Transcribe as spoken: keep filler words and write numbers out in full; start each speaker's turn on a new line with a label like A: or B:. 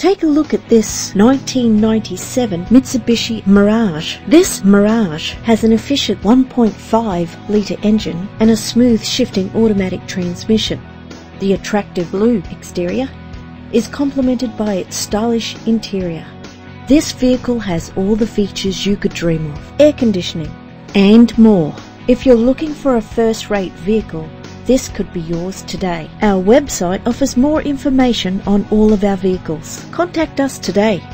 A: Take a look at this nineteen ninety-seven Mitsubishi Mirage. This Mirage has an efficient one point five litre engine and a smooth shifting automatic transmission. The attractive blue exterior is complemented by its stylish interior. This vehicle has all the features you could dream of, air conditioning and more. If you're looking for a first-rate vehicle, this could be yours today. Our website offers more information on all of our vehicles. Contact us today.